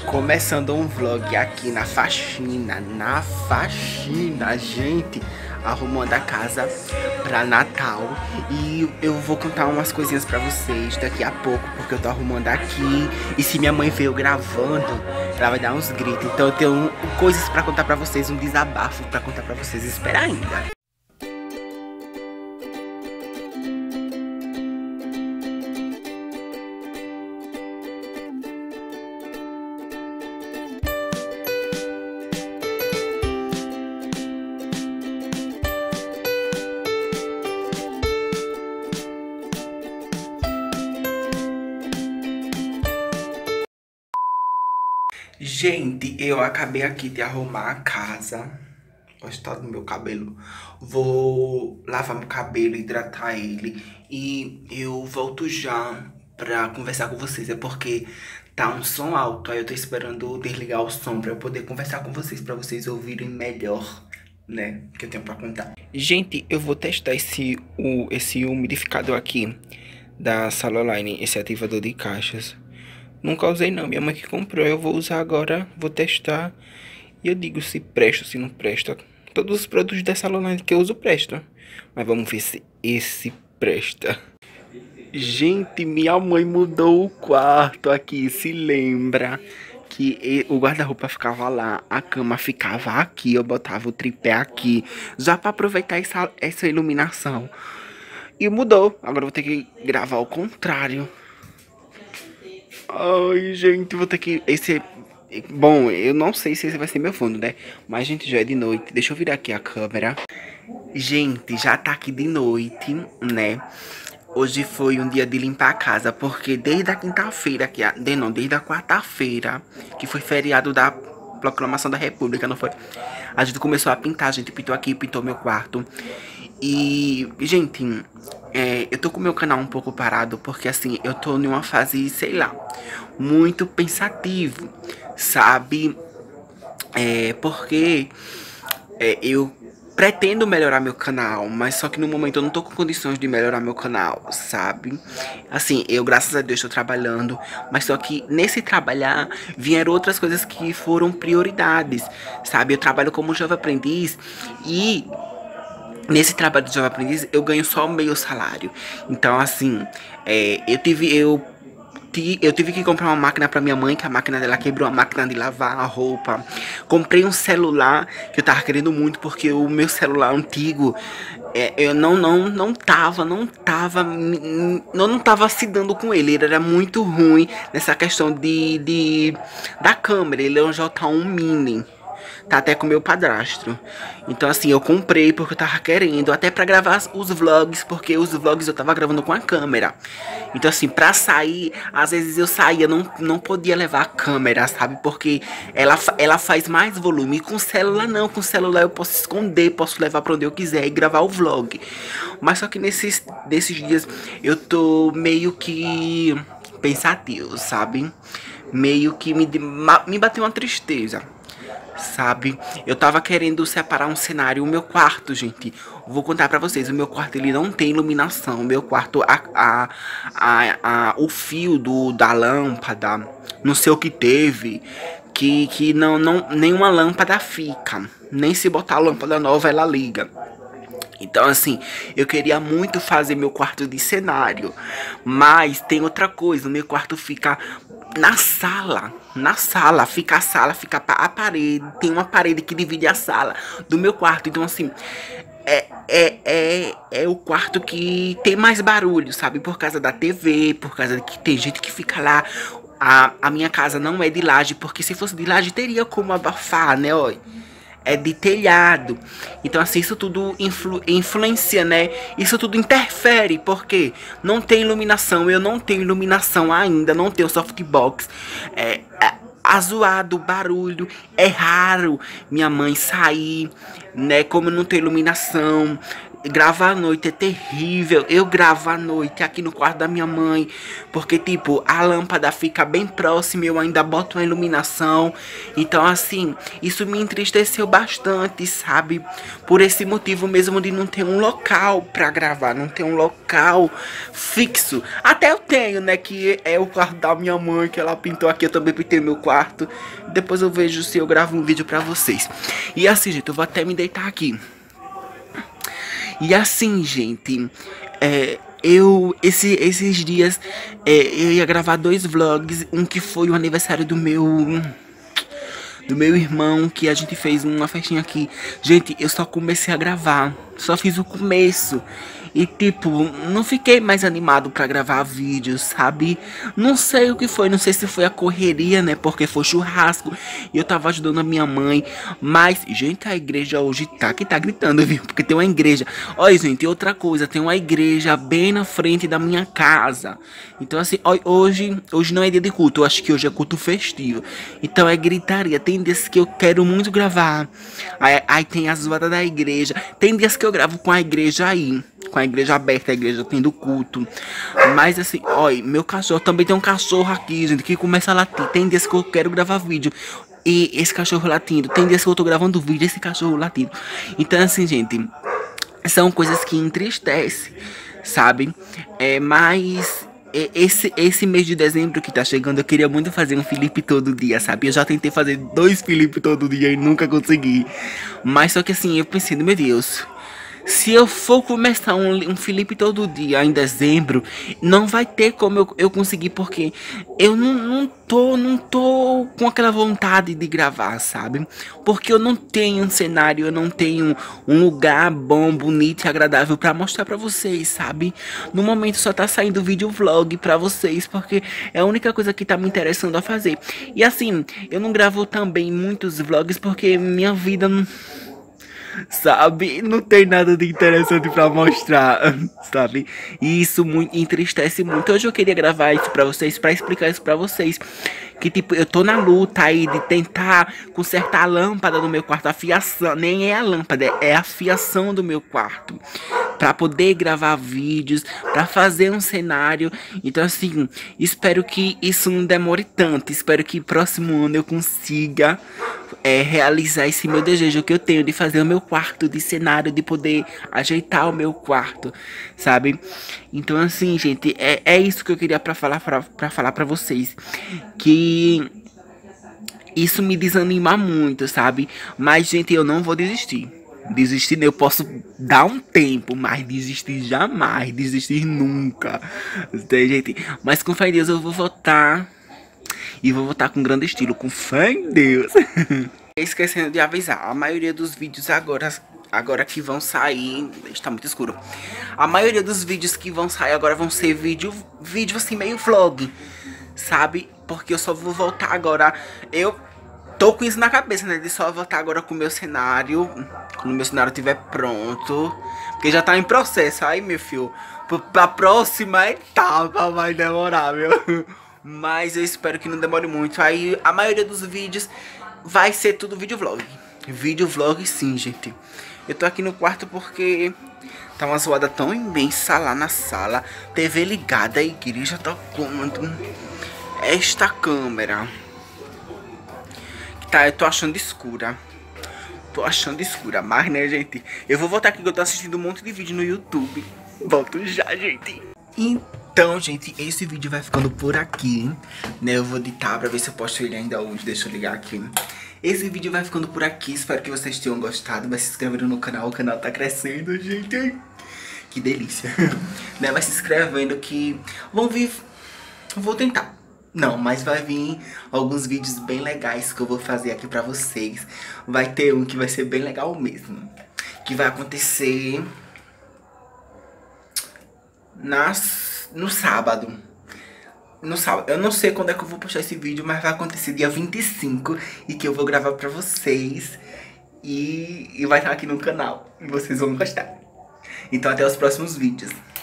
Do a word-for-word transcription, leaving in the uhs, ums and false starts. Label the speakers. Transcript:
Speaker 1: Começando um vlog aqui na faxina, na faxina, gente, arrumando a casa pra Natal. E eu vou contar umas coisinhas pra vocês daqui a pouco, porque eu tô arrumando aqui. E se minha mãe veio gravando, ela vai dar uns gritos. Então eu tenho um, coisas pra contar pra vocês, um desabafo pra contar pra vocês. Espera ainda. Gente, eu acabei aqui de arrumar a casa. Olha o estado do meu cabelo. Vou lavar meu cabelo, hidratar ele. E eu volto já pra conversar com vocês. É porque tá um som alto. Aí eu tô esperando desligar o som pra eu poder conversar com vocês. Pra vocês ouvirem melhor, né? Que eu tenho pra contar. Gente, eu vou testar esse, o, esse umidificador aqui da Saloline. Esse ativador de caixas. Nunca usei não, minha mãe que comprou, eu vou usar agora, vou testar. E eu digo se presta, se não presta. Todos os produtos dessa Saloline que eu uso prestam. Mas vamos ver se esse presta. Gente, minha mãe mudou o quarto aqui, se lembra que o guarda-roupa ficava lá, a cama ficava aqui, eu botava o tripé aqui, já para aproveitar essa, essa iluminação. E mudou, agora eu vou ter que gravar ao contrário. Ai, gente, vou ter que... Esse... Bom, eu não sei se esse vai ser meu fundo, né? Mas, gente, já é de noite. Deixa eu virar aqui a câmera. Gente, já tá aqui de noite, né? Hoje foi um dia de limpar a casa. Porque desde a quinta-feira, que a... de, não, desde a quarta-feira, que foi feriado da Proclamação da República, não foi? A gente começou a pintar, a gente pintou aqui, pintou meu quarto. E, gente, é, eu tô com o meu canal um pouco parado porque, assim, eu tô numa fase, sei lá, muito pensativo, sabe? É, porque é, eu pretendo melhorar meu canal, mas só que no momento eu não tô com condições de melhorar meu canal, sabe? Assim, eu, graças a Deus, tô trabalhando, mas só que nesse trabalhar vieram outras coisas que foram prioridades, sabe? Eu trabalho como jovem aprendiz e... Nesse trabalho de jovem aprendiz, eu ganho só meio salário. Então, assim, é, eu tive eu, eu tive que comprar uma máquina pra minha mãe, que a máquina dela quebrou, a máquina de lavar a roupa. Comprei um celular, que eu tava querendo muito, porque o meu celular antigo, é, eu não, não, não tava, não tava, não, não tava se dando com ele. Ele era muito ruim nessa questão de, de da câmera. Ele é um J um Mini. Tá até com meu padrasto. Então, assim, eu comprei porque eu tava querendo. Até pra gravar os vlogs, porque os vlogs eu tava gravando com a câmera. Então, assim, pra sair, às vezes eu saía, não, não podia levar a câmera, sabe? Porque ela, ela faz mais volume. E com o celular não, com o celular eu posso esconder, posso levar pra onde eu quiser e gravar o vlog. Mas só que nesses, nesses dias eu tô meio que pensativo, sabe? Meio que me, me bateu uma tristeza. Sabe, eu tava querendo separar um cenário. O meu quarto, gente, vou contar pra vocês. O meu quarto, ele não tem iluminação. O meu quarto, a, a, a, a, o fio do, da lâmpada, não sei o que teve, Que, que não, não, nenhuma lâmpada fica. Nem se botar a lâmpada nova, ela liga. Então, assim, eu queria muito fazer meu quarto de cenário. Mas tem outra coisa, o meu quarto fica na sala. Na sala, fica a sala, fica a parede. Tem uma parede que divide a sala do meu quarto. Então, assim, é, é, é, é o quarto que tem mais barulho, sabe? Por causa da T V, por causa de que tem gente que fica lá. A, a minha casa não é de laje, porque se fosse de laje teria como abafar, né, ó. É de telhado. Então, assim, isso tudo influ, influencia, né? Isso tudo interfere, porque não tem iluminação. Eu não tenho iluminação ainda, não tenho softbox. É, é azoado, barulho. É raro minha mãe sair, né? Como eu não tenho iluminação, gravar à noite é terrível. Eu gravo à noite aqui no quarto da minha mãe, porque tipo, a lâmpada fica bem próxima, eu ainda boto uma iluminação. Então assim, isso me entristeceu bastante, sabe? Por esse motivo mesmo de não ter um local pra gravar, não ter um local fixo. Até eu tenho, né, que é o quarto da minha mãe, que ela pintou aqui, eu também pintei meu quarto. Depois eu vejo se eu gravo um vídeo pra vocês. E assim, gente, eu vou até me deitar aqui. E assim, gente, é, eu, esse, esses dias, é, eu ia gravar dois vlogs. Um que foi o aniversário do meu, do meu irmão, que a gente fez uma festinha aqui. Gente, eu só comecei a gravar, só fiz o começo. E tipo, não fiquei mais animado pra gravar vídeos, sabe? Não sei o que foi, não sei se foi a correria, né? Porque foi churrasco e eu tava ajudando a minha mãe. Mas, gente, a igreja hoje tá que tá gritando, viu? Porque tem uma igreja. Olha, gente, outra coisa, tem uma igreja bem na frente da minha casa. Então assim, ó, hoje, hoje não é dia de culto, eu acho que hoje é culto festivo. Então é gritaria, tem dias que eu quero muito gravar. Aí, aí tem a zoada da igreja. Tem dias que eu gravo com a igreja aí, com a igreja aberta, a igreja tendo culto. Mas assim, olha, meu cachorro, também tem um cachorro aqui, gente, que começa a latir. Tem dias que eu quero gravar vídeo e esse cachorro latindo. Tem dias que eu tô gravando vídeo e esse cachorro latindo. Então assim, gente, são coisas que entristecem, sabe? É, mas esse, esse mês de dezembro que tá chegando, eu queria muito fazer um Felipe todo dia, sabe? Eu já tentei fazer dois Felipe todo dia e nunca consegui. Mas só que assim, eu pensei, meu Deus, se eu for começar um, um Felipe todo dia em dezembro, não vai ter como eu, eu conseguir, porque eu não, não tô, não tô com aquela vontade de gravar, sabe? Porque eu não tenho um cenário, eu não tenho um lugar bom, bonito e agradável pra mostrar pra vocês, sabe? No momento só tá saindo vídeo vlog pra vocês, porque é a única coisa que tá me interessando a fazer. E assim, eu não gravo também muitos vlogs porque minha vida não... sabe, não tem nada de interessante pra mostrar, sabe? E isso muito, entristece muito. Hoje eu queria gravar isso pra vocês, pra explicar isso pra vocês. Que tipo, eu tô na luta aí de tentar consertar a lâmpada do meu quarto. A fiação, nem é a lâmpada, é a fiação do meu quarto, pra poder gravar vídeos, pra fazer um cenário. Então assim, espero que isso não demore tanto. Espero que próximo ano eu consiga é, realizar esse meu desejo que eu tenho de fazer o meu quarto de cenário, de poder ajeitar o meu quarto, sabe? Então assim, gente, é, é isso que eu queria pra falar pra, pra falar pra vocês. Que isso me desanima muito, sabe? Mas, gente, eu não vou desistir. Desistir, eu posso dar um tempo, mas desistir jamais, desistir nunca. Tem, gente? Mas com fé em Deus eu vou voltar. E vou voltar com grande estilo, com fé em Deus. Esquecendo de avisar, a maioria dos vídeos agora, agora que vão sair... Está muito escuro. A maioria dos vídeos que vão sair agora vão ser vídeo, vídeo assim, meio vlog, sabe? Porque eu só vou voltar agora. Eu tô com isso na cabeça, né? De só voltar agora com o meu cenário. Quando o meu cenário estiver pronto. Porque já tá em processo. Aí, meu filho, pra próxima etapa vai demorar, meu. Mas eu espero que não demore muito. Aí a maioria dos vídeos vai ser tudo vídeo vlog. Vídeo vlog sim, gente. Eu tô aqui no quarto porque tá uma zoada tão imensa lá na sala. T V ligada, a igreja tocando. Esta câmera que tá, eu tô achando escura. Tô achando escura, mas né, gente, eu vou voltar aqui que eu tô assistindo um monte de vídeo no YouTube. Volto já, gente. Então, gente, esse vídeo vai ficando por aqui, né? Eu vou editar pra ver se eu posto ele ainda hoje. Deixa eu ligar aqui. Esse vídeo vai ficando por aqui. Espero que vocês tenham gostado. Vai se inscrevendo no canal. O canal tá crescendo, gente. Que delícia. Né? Vai se inscrevendo que vão vir... Vou tentar. Não, mas vai vir alguns vídeos bem legais que eu vou fazer aqui pra vocês. Vai ter um que vai ser bem legal mesmo. Que vai acontecer... Nas, no sábado. No sábado. Eu não sei quando é que eu vou postar esse vídeo, mas vai acontecer dia vinte e cinco. E que eu vou gravar pra vocês. E, e vai estar aqui no canal. E vocês vão gostar. Então até os próximos vídeos.